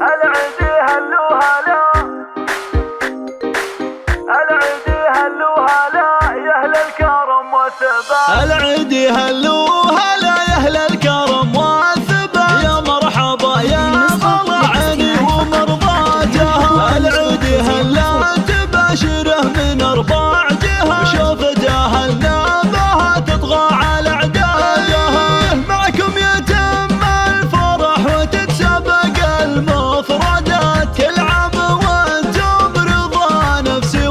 العيد هلو هلا، العيد هلو هلا يا أهل الكرم والثبات. العيد هلو هلا يا أهل الكرم والثبات، يا مرحبا يا غلا عيني ومرضاتها. العيد هلا تباشره من أربع جهات، شوفت أهلنا بها تطغى على أعدادها. معكم يتم الفرح وتتسابق المفردات، كل عام وانتم رضا نفسي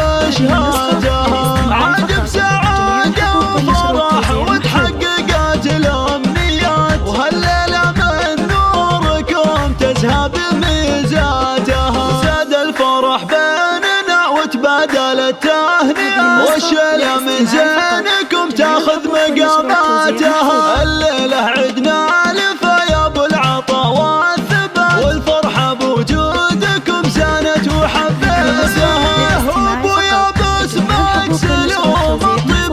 وبشهادها. عاد بسعادة وفرح وتحققت الأمنيات، وهالليلة من نوركم تزهى بميزاتها. زاد الفرح بيننا وتبادل التهنئة، والشيلة من زينكم تاخذ مقاماتها. الليلة عدنا لفا يا ابو العطا والثبات، والفرحة بوجودكم زانت وحبيتها. وابويا باسمك سلوم الطيب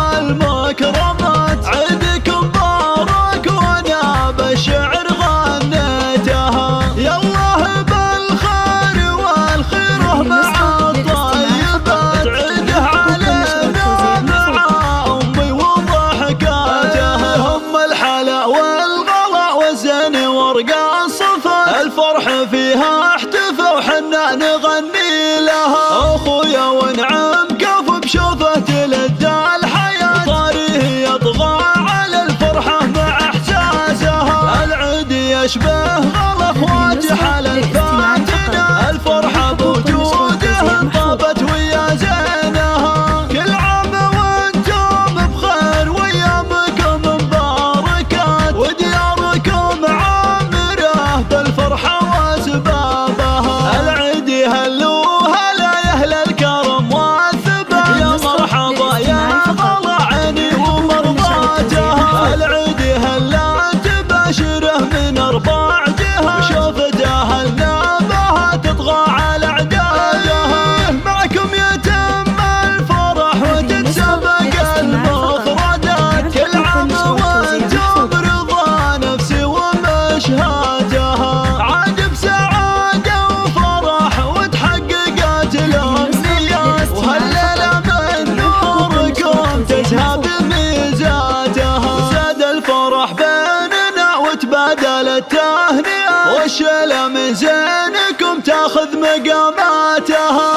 والمكرمات، عيدكم مبارك وانا بالشعر غنيتها. يالله بالخير والخيره مع الطيبات، عيده علينا مع امي وضحكاتها. هم الحلا والغلا والزين ورق الصفا، الفرح فيها احتفى وحنا نغني لها. اخويا ونعم كف بشوفه تلد الحياة، طاريه يطغى على الفرحة مع احساسها. العيد يشبه غلا اخواتي حال الفاتنة، الفرحة بوجودهم طابت ويا زينها. كل عام وانتم بخير وايامكم مباركات، ودياركم عامرة بالفرحة واسبابها. العيد هلو هلا يا أهل الكرم والثبات، يا مرحبا يا غلا عيني ومرضاتها. العيد هلا تباشره من أربع جهات، شوفت أهلنا بها تطغى على أعدادها. معكم يتم الفرح وتتسابق المفردات، كل عام وانتم رضا نفسي ومشهاتها. عاد بسعادة وفرح وتحققت الأمنيات، وهالليلة من نوركم تزهى بميزاتها. زاد الفرح بيننا وتبادل التهنئة، والشيلة من زينكم تاخذ مقاماتها.